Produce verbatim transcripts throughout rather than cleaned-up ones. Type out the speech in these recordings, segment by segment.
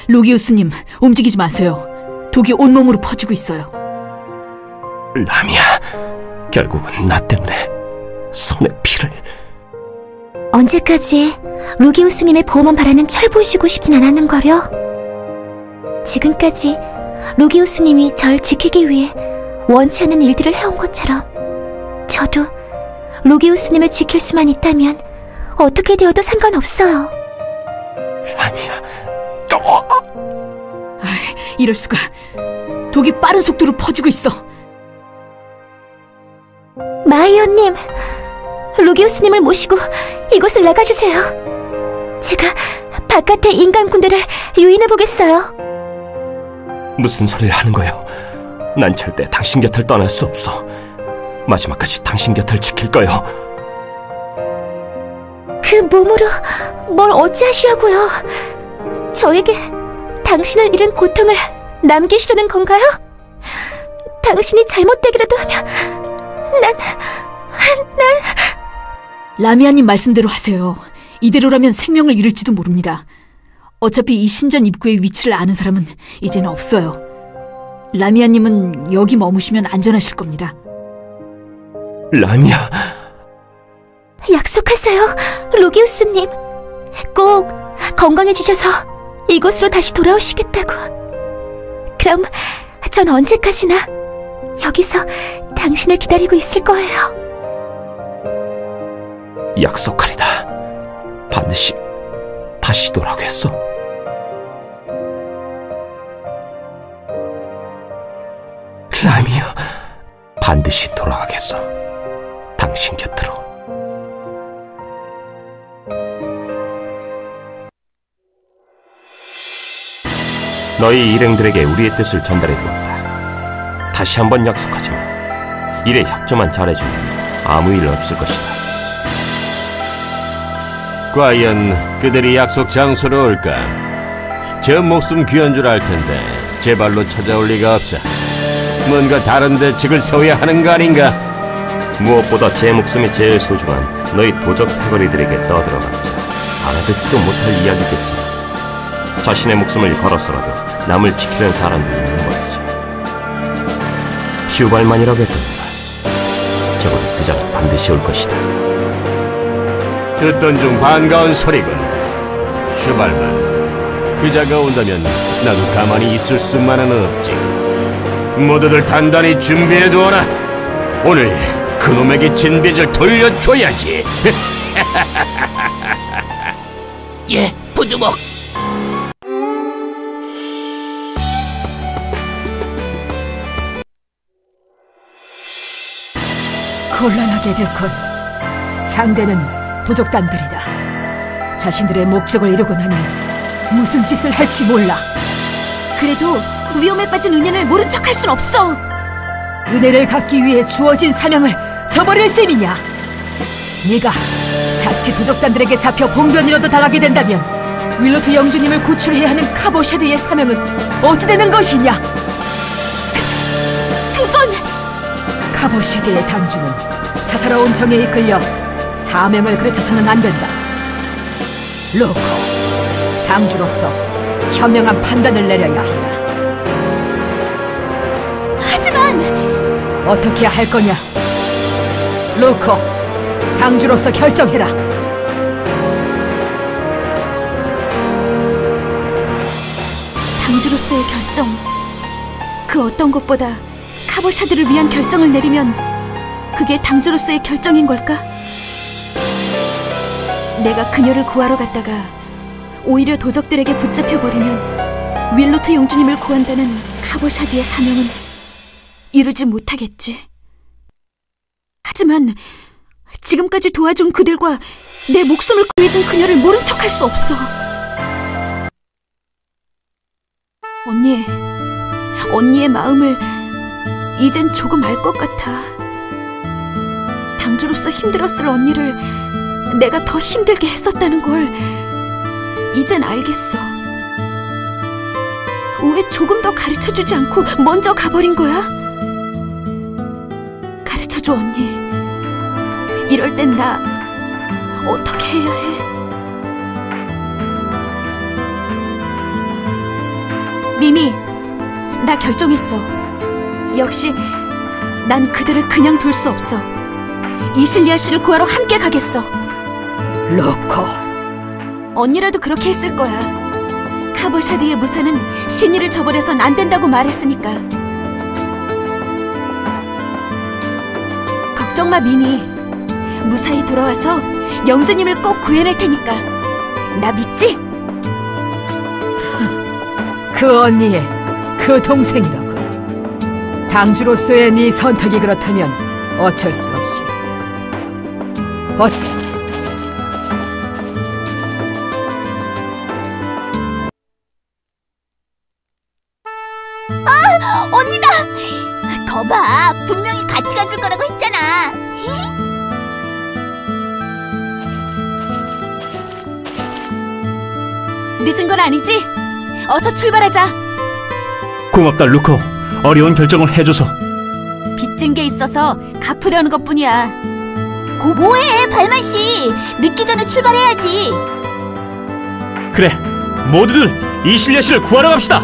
루기우스님, 움직이지 마세요. 독이 온몸으로 퍼지고 있어요. 라미야, 결국은 나 때문에 손에 피를... 언제까지 루기우스님의 보호만 바라는 철 보시고 싶진 않았는걸요? 지금까지 루기우스님이 절 지키기 위해 원치 않는 일들을 해온 것처럼 저도 루기우스님을 지킬 수만 있다면 어떻게 되어도 상관없어요. 라미야... 어! 아, 이럴 수가. 독이 빠른 속도로 퍼지고 있어. 마이언님, 루기우스님을 모시고 이곳을 나가주세요. 제가 바깥의 인간 군대를 유인해보겠어요. 무슨 소리를 하는 거예요? 난 절대 당신 곁을 떠날 수 없어. 마지막까지 당신 곁을 지킬 거예요. 그 몸으로 뭘 어찌하시려고요? 저에게 당신을 잃은 고통을 남기시려는 건가요? 당신이 잘못되기라도 하면 난... 난... 라미아님 말씀대로 하세요. 이대로라면 생명을 잃을지도 모릅니다. 어차피 이 신전 입구의 위치를 아는 사람은 이제는 없어요. 라미아님은 여기 머무시면 안전하실 겁니다. 라미아... 약속하세요, 루기우스님. 꼭 건강해지셔서 이곳으로 다시 돌아오시겠다고. 그럼 전 언제까지나 여기서 당신을 기다리고 있을 거예요. 약속하리다. 반드시 다시 돌아오겠어. 라미야, 반드시 돌아가겠어. 당신 곁으로. 너희 일행들에게 우리의 뜻을 전달해 두었다. 다시 한번 약속하지만 일에 협조만 잘해주면 아무 일 없을 것이다. 과연 그들이 약속 장소로 올까? 제 목숨 귀한 줄 알 텐데 제 발로 찾아올 리가 없어. 뭔가 다른 대책을 세워야 하는 거 아닌가? 무엇보다 제 목숨이 제일 소중한 너희 도적 패거리들에게 떠들어봤자 알아듣지도 못할 이야기겠지. 자신의 목숨을 걸어서라도 남을 지키는 사람들이 있는 거지. 슈발만이라고 했던가. 적어도 그 자는 반드시 올 것이다. 듣던 중 반가운 소리군. 슈발만, 그자가 온다면 나도 가만히 있을 수만은 없지. 모두들 단단히 준비해두어라. 오늘 그놈에게 진 빚을 돌려줘야지. 예, 부두목. 곤란하게 됐군. 상대는 도적단들이다. 자신들의 목적을 이루고 나면 무슨 짓을 할지 몰라. 그래도 위험에 빠진 은연을 모른 척할 순 없어. 은혜를 갖기 위해 주어진 사명을 저버릴 셈이냐? 네가 자칫 도적단들에게 잡혀 봉변이라도 당하게 된다면 윌로트 영주님을 구출해야 하는 카보샤드의 사명은 어찌 되는 것이냐? 그, 그건... 카보샤드의 당주는 사사로운 정에 이끌려 사명을 그르쳐서는 안 된다. 로코, 당주로서 현명한 판단을 내려야 한다. 하지만... 어떻게 할 거냐? 로코, 당주로서 결정해라. 당주로서의 결정, 그 어떤 것보다 카보샤드를 위한 결정을 내리면 그게 당주로서의 결정인 걸까? 내가 그녀를 구하러 갔다가 오히려 도적들에게 붙잡혀버리면 윌로트 영주님을 구한다는 카보샤드의 사명은 이루지 못하겠지. 하지만 지금까지 도와준 그들과 내 목숨을 구해준 그녀를 모른 척할 수 없어. 언니, 언니의 마음을 이젠 조금 알 것 같아. 당주로서 힘들었을 언니를 내가 더 힘들게 했었다는 걸 이젠 알겠어. 왜 조금 더 가르쳐주지 않고 먼저 가버린 거야? 가르쳐줘, 언니. 이럴 땐 나 어떻게 해야 해? 미미, 나 결정했어. 역시 난 그들을 그냥 둘 수 없어. 이실리아 씨를 구하러 함께 가겠어. 로코, 언니라도 그렇게 했을 거야. 카보샤드의 무사는 신의를 저버려선 안 된다고 말했으니까. 걱정 마, 미미. 무사히 돌아와서 영주님을 꼭 구해낼 테니까. 나 믿지? 그 언니의 그 동생이라고. 당주로서의 네 선택이 그렇다면 어쩔 수 없이. 어... 언니다! 거봐, 분명히 같이 가줄 거라고 했잖아. 늦은 건 아니지? 어서 출발하자. 고맙다, 루코. 어려운 결정을 해줘서. 빚진 게 있어서 갚으려는 것뿐이야. 고 뭐해, 발만씨. 늦기 전에 출발해야지. 그래, 모두들 이실리아 씨를 구하러 갑시다.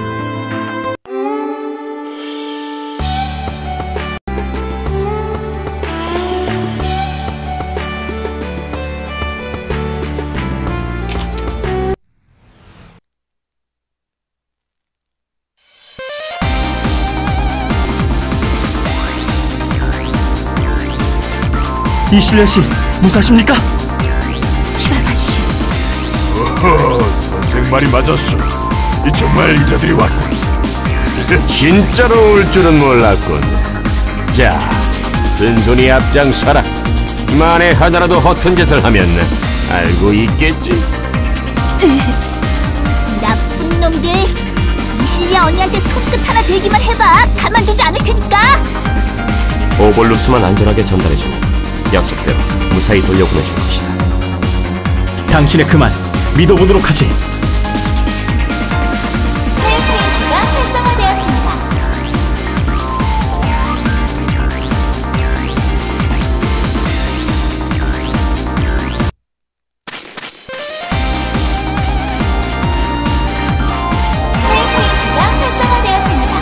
이실리아 씨, 무사하십니까? 슈발만씨. 어허, 선생 말이 맞았어. 이 정말 이자들이 왔다. 진짜로 올 줄은 몰랐군. 자, 쓴손이 앞장서라. 만에 하나라도 허튼 짓을 하면 알고 있겠지. 나쁜 놈들. 이실리아 언니한테 손끝 하나 대기만 해봐. 가만두지 않을 테니까. 오볼루스만 안전하게 전달해주면 약속대로 무사히 돌려보내줄 것이다. 당신의 그 말 믿어보도록 하지. 헬프레이크가 활성화되었습니다. 헬프레이크가 활성화되었습니다.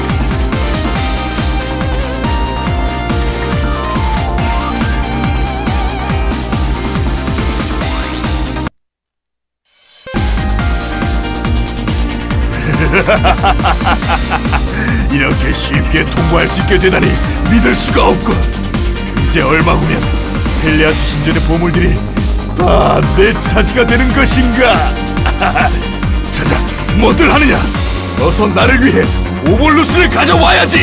이렇게 쉽게 통과할 수 있게 되다니 믿을 수가 없군. 이제 얼마 후면 헬리아스 신전의 보물들이 다 내 차지가 되는 것인가? 자자, 뭐들 하느냐? 어서 나를 위해 오볼루스를 가져와야지.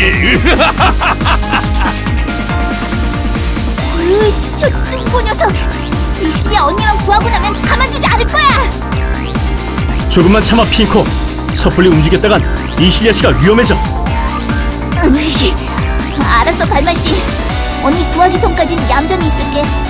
으, 저 뚱보 녀석! 이실리아 언니만 구하고 나면 가만두지 않을 거야! 조금만 참아, 핑코. 섣불리 움직였다간 이실리아 씨가 위험해져. 으이, 알았어, 발만씨. 언니 구하기 전까진 얌전히 있을게.